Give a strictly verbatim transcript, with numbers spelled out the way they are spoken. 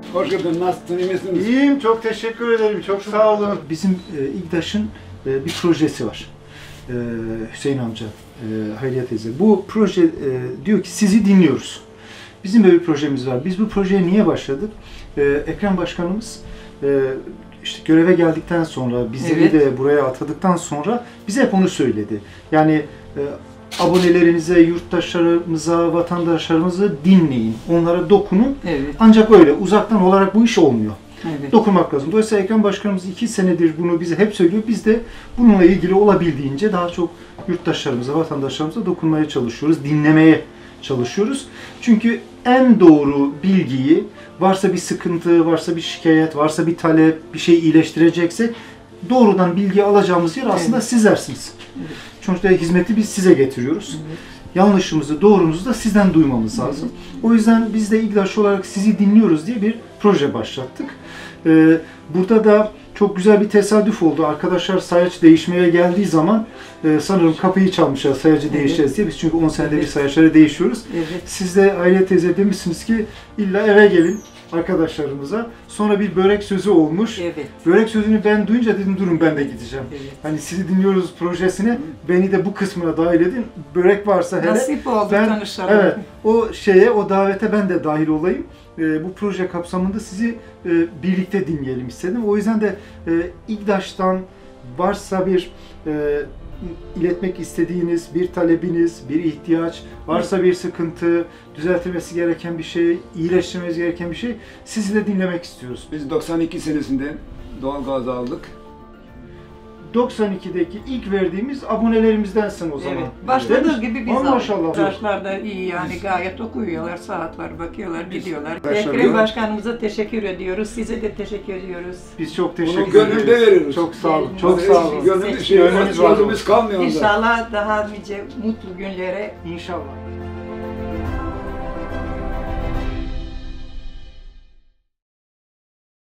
Hoş geldin. Nasılsın? İyi misiniz? İyiyim, çok teşekkür ederim. Çok sağ olun. Bizim e, İGDAŞ'ın e, bir projesi var. E, Hüseyin amca, e, Hayriye teyze. Bu proje e, diyor ki sizi dinliyoruz. Bizim böyle bir projemiz var. Biz bu projeye niye başladık? E, Ekrem Başkanımız e, işte göreve geldikten sonra, bizleri Evet. de buraya atadıktan sonra bize hep onu söyledi. Yani e, abonelerinize, yurttaşlarımıza, vatandaşlarımızı dinleyin, onlara dokunun. Evet. Ancak öyle, uzaktan olarak bu iş olmuyor. Evet. Dokunmak lazım. Dolayısıyla Ekrem Başkanımız iki senedir bunu bize hep söylüyor. Biz de bununla ilgili olabildiğince daha çok yurttaşlarımıza, vatandaşlarımıza dokunmaya çalışıyoruz, dinlemeye çalışıyoruz. Çünkü en doğru bilgiyi, varsa bir sıkıntı, varsa bir şikayet, varsa bir talep, bir şey iyileştirecekse doğrudan bilgi alacağımız yer aslında Evet. sizlersiniz. Evet. Sonuçta hizmeti biz size getiriyoruz. Evet. Yanlışımızı, doğrumuzu da sizden duymamız lazım. O yüzden biz de İGDAŞ olarak sizi dinliyoruz diye bir proje başlattık. Ee, burada da çok güzel bir tesadüf oldu. Arkadaşlar sayaç değişmeye geldiği zaman e, sanırım kapıyı çalmışlar sayacı Evet. değişeceğiz diye. Biz çünkü on senede Evet. bir sayaçları değişiyoruz. Evet. Siz de Hayriye teyze demişsiniz ki illa eve gelin arkadaşlarımıza. Sonra bir börek sözü olmuş. Evet. Börek sözünü ben duyunca dedim durun ben de gideceğim. Evet. Hani sizi dinliyoruz projesine, beni de bu kısmına dahil edin. Börek varsa hele Nasip oldu ben, tanışalım. evet, o şeye, o davete ben de dahil olayım. Ee, bu proje kapsamında sizi e, birlikte dinleyelim istedim. O yüzden de e, İGDAŞ'tan varsa bir e, iletmek istediğiniz bir talebiniz, bir ihtiyaç, varsa bir sıkıntı, düzeltilmesi gereken bir şey, iyileştirmemiz gereken bir şey, sizi de dinlemek istiyoruz. Biz doksan iki senesinde doğalgaz aldık. doksan ikideki ilk verdiğimiz abonelerimizdensin o zaman. Evet. Başladığı Değil mi? gibi biz Ama maşallah. Arkadaşlar da iyi yani gayet okuyuyorlar, saat var, bakıyorlar, gidiyorlar. Arkadaşlar Ekrem yok. Başkanımıza teşekkür ediyoruz, size de teşekkür ediyoruz. Biz çok Bunu teşekkür gönülde ederiz. veriyoruz. Çok sağ olun. Gönlümüz- Çok sağ olun. Gönlümüz, şey, Gönlümüz var. gönlümüz kalmıyor onda. İnşallah daha nice mutlu günlere İnşallah.